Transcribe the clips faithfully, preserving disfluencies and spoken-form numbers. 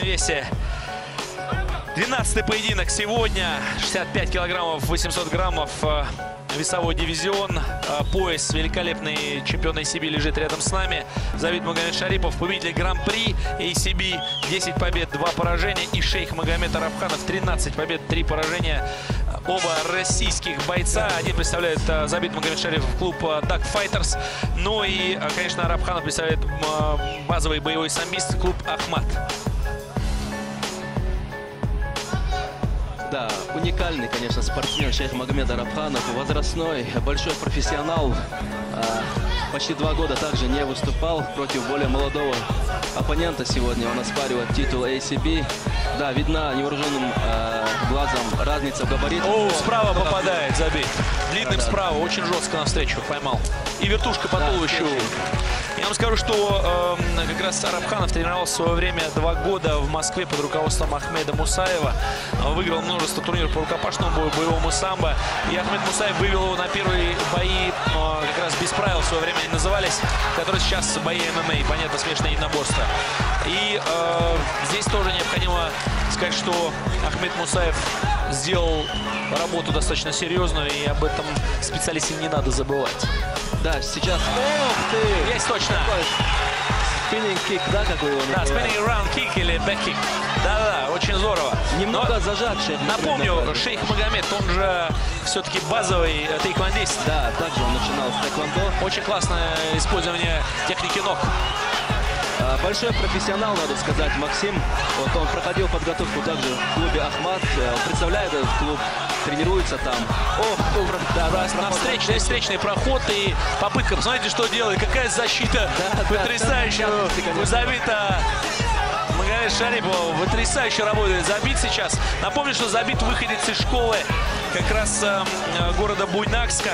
весе. двенадцатый поединок сегодня. шестьдесят пять килограммов, восемьсот граммов. Весовой дивизион. Пояс великолепный чемпион эй си би лежит рядом с нами. Забит Магомедшарипов, победитель гран-при эй си би. десять побед, два поражения. И Шейх Магомед Арабханов, тринадцать побед, три поражения. Оба российских бойца. Один представляет Забит Магомедшарипов клуб Duck Fighters. Ну и, конечно, Арабханов представляет базовый боевой самбист клуб Ахмат. Да, уникальный, конечно, спортсмен Шейх Магомед Арабханов, возрастной, большой профессионал. Почти два года также не выступал против более молодого оппонента сегодня. Он оспаривает титул эй си би. Да, видна невооруженным э, глазом разница в габаритах. О, справа попадает Забит. Длинным да, справа, да. Очень жестко навстречу поймал. И вертушка по да, туловищу. Я вам скажу, что э, как раз Арабханов тренировался в свое время два года в Москве под руководством Ахмеда Мусаева. Выиграл множество турниров по рукопашному бою, боевому самбо. И Ахмед Мусаев вывел его на первые бои, э, как раз без правил в свое время они назывались, которые сейчас бои эм эм а, понятно, смешанное единоборство. И э, здесь тоже необходимо сказать, что Ахмед Мусаев сделал работу достаточно серьезную, и об этом специалистам не надо забывать. Да, сейчас... Ох ты! Есть точно! Спиннинг кик, да, какой он? Да, спиннинг раунд кик или бэк кик. Да-да, очень здорово. Немного Но, зажат Шейх. Напомню, Шейх Магомед, он же все-таки базовый тейквондист. Да, также он начинал с тэквондо. Очень классное использование техники ног. Большой профессионал, надо сказать, Максим. Вот он проходил подготовку также в клубе Ахмат. Он представляет этот клуб, тренируется там. Ох, да, да, на встречный, встречный проход и попытка. Посмотрите, что делает. Какая защита да, потрясающая. Да, Забита Магомедшарипов. Потрясающе работает Забит сейчас. Напомню, что Забит выходец из школы как раз э, города Буйнакска.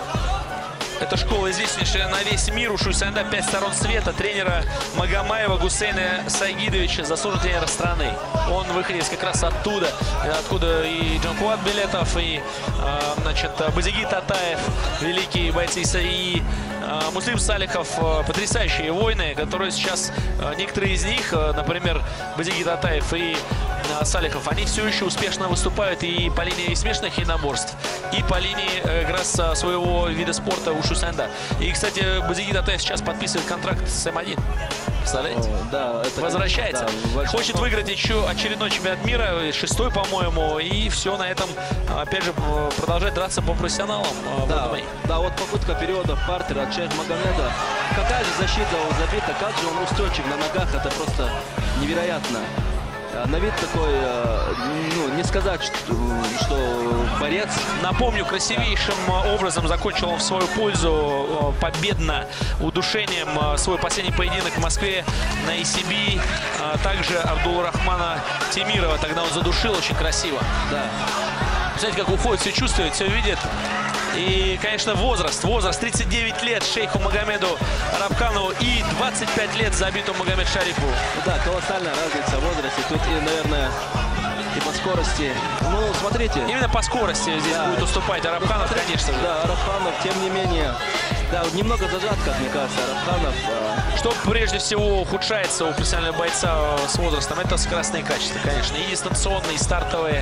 Это школа, известнейшая на весь мир, у Шуйсайнда пять сторон света, тренера Магомаева Гусейна Сайгидовича, заслуженный тренер страны. Он выходит как раз оттуда, откуда и Джанкуат Билетов, и значит, Базигит Атаев, великие бойцы, и Муслим Салихов, потрясающие воины, которые сейчас, некоторые из них, например, Базигит Атаев и Салихов, они все еще успешно выступают и по линии смешанных единоборств, и по линии как раз своего вида спорта Ушу Сэнда. И, кстати, Базигит Атаев сейчас подписывает контракт с эм один. Представляете? О, да, это, возвращается. Да, Хочет выиграть еще очередной чемпионат мира, шестой, по-моему, и все на этом, опять же, продолжать драться по профессионалам. Да, да, вот попытка периода в партер от Шейх Магомеда. Какая же защита у Забита, как же он устойчив на ногах, это просто невероятно. На вид такой, ну, не сказать, что, что борец. Напомню, красивейшим образом закончил он в свою пользу победно удушением свой последний поединок в Москве на эй си би. Также Абдулрахмана Темирова тогда он задушил очень красиво. Да. Знаете, как уходит, все чувствует, все видит. И, конечно, возраст. Возраст тридцать девять лет Шейху Магомеду Арабханову и двадцать пять лет Забиту Магомедшарипову. Да, колоссальная разница в возрасте. Тут и, наверное, и по скорости. Ну, смотрите. Именно по скорости здесь да. будет уступать Арабханов, конечно же. Да, Арабханов, тем не менее, да, немного зажат, как мне кажется, Арабханов. Что прежде всего ухудшается у профессионального бойца с возрастом, это скоростные качества, конечно. И дистанционные, и стартовые,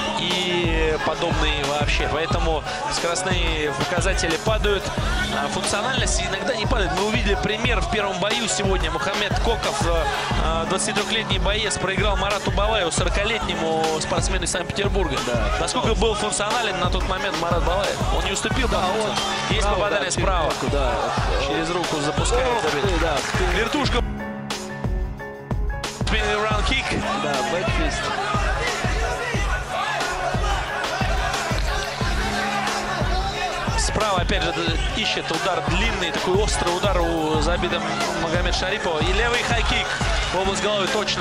и подобные вообще. Поэтому скоростные показатели падают. Функциональность иногда не падает. Мы увидели пример в первом бою сегодня. Мухаммед Коков, двадцатитрёхлетний боец, проиграл Марату Балаеву, сорокалетнему спортсмену из Санкт-Петербурга. Да. Насколько был функционален на тот момент Марат Балаев? Он не уступил. Да, он, есть право, попадание да, справа. Руку, да. Через руку запускает. О, да. Вертушка. Спиннинг раунд кик. Да, бэкфист. Справа, опять же, ищет удар длинный, такой острый удар у Забита Магомедшарипова. И левый хай-кик в область головы точно.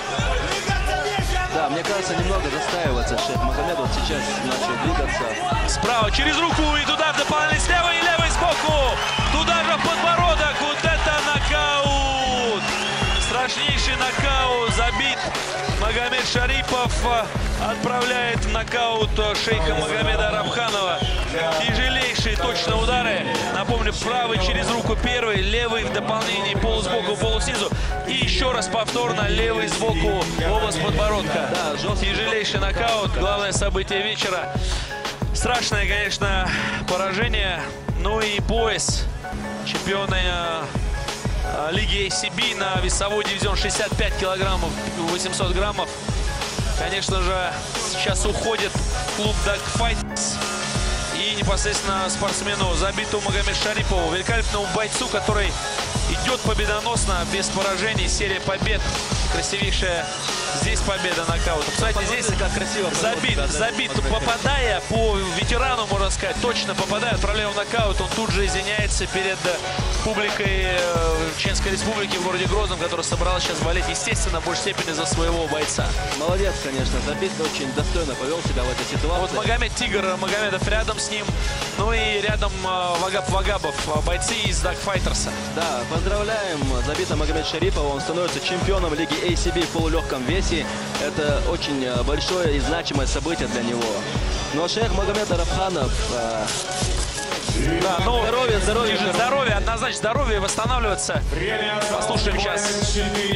Да, мне кажется, немного застаивается Шейх Магомед. Вот сейчас начал двигаться. Справа через руку и туда дополнительный с левой и левой сбоку. Туда же в подбородок. Вот это нокаут. Мощнейший нокаут забит. Магомед Шарипов отправляет в нокаут шейха Магомеда Арабханова. Тяжелейшие точные удары. Напомню, правый через руку первый, левый в дополнении полусбоку, полуснизу. И еще раз повторно левый сбоку в область подбородка. Да, тяжелейший нокаут. Главное событие вечера. Страшное, конечно, поражение. Ну и пояс чемпиона Лиги эй си би на весовой дивизион шестьдесят пять килограммов, восемьсот граммов. Конечно же, сейчас уходит клуб Dogfighters и непосредственно спортсмену, забитому Магомед Шарипову, великолепному бойцу, который идет победоносно, без поражений, серия побед. Красивейшая здесь победа нокаутом. Кстати, здесь как красиво забит, да, забит, попадая по ветерану, можно сказать, точно попадая, отправляя в нокаут, он тут же извиняется перед публикой Чеченской Республики в городе Грозном, которая собралась сейчас болеть, естественно, в большей степени за своего бойца. Молодец, конечно, забит, очень достойно повел себя в этой ситуации. Вот Магомед Тигр Магомедов рядом с ним, ну и рядом Вагаб Вагабов, бойцы из Dogfighters. Да, поздравляем забита Магомед Шарипова, он становится чемпионом Лиги эй си би в полулегком весе. Это очень большое и значимое событие для него. Но шейх Магомед Арабханов... Да, ну, здоровье, здоровье. Здоровье, однозначно здоровье, восстанавливаться. Послушаем сейчас.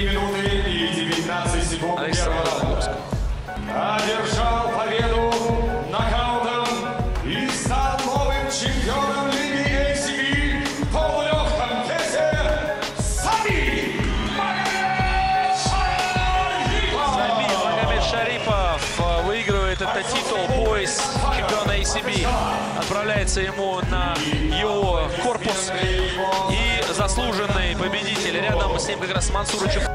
Александр одержал победу нокаутом и стал новым чемпионом Лиги эй си би в полулегком весе Забит Магомед Шарипов. Забит Магомед Шарипов выигрывает этот титул, пояс чемпиона эй си би. Отправляется ему на его корпус. И заслуженный победитель. Рядом с ним как раз Мансур Чук.